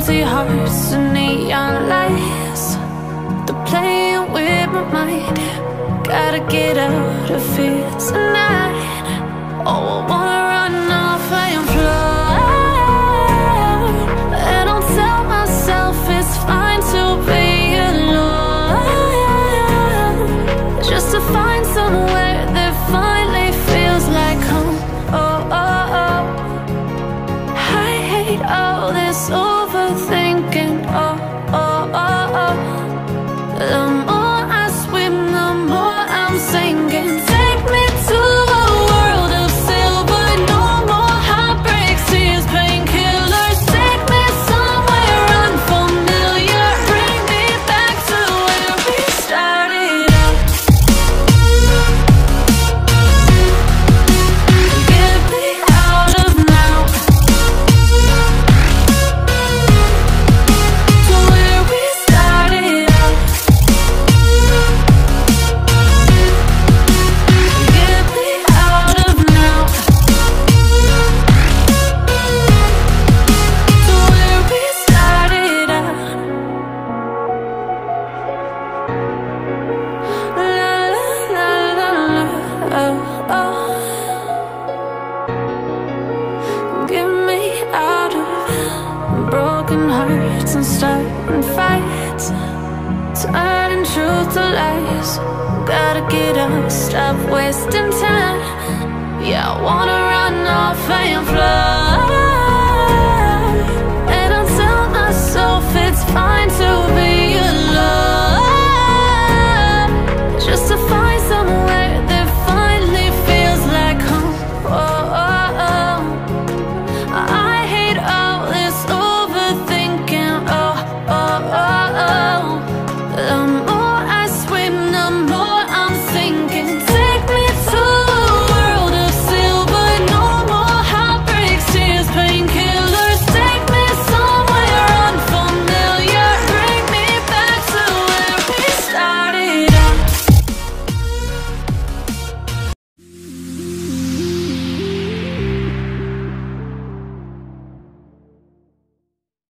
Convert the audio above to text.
empty hearts and neon lights. They're playing with my mind. Gotta get out of here tonight. Oh, I wanna run off and fly. And I'll tell myself it's fine to be alone, just to find somewhere that finally feels like home. Oh, oh, oh. I hate all this overthinking. Oh, oh, oh, oh. The more I swim, the more I'm sinking. Take me to a world of silver. No more heartbreaks, tears, painkillers. Take me somewhere unfamiliar. Bring me back to where we started out. Get me out of now, to where we started out. Get me out of now, to where we started out. La la la la la, oh, oh. Get me out of broken hearts and starting fights, turning truth to lies. Gotta get up, stop wasting time. Yeah, I wanna run off and fly.